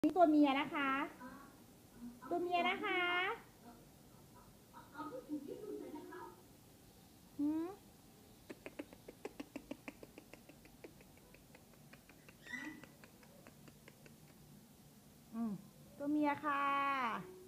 นี่ตัวเมียนะคะ ตัวเมียนะคะหืมตัวเมียค่ะ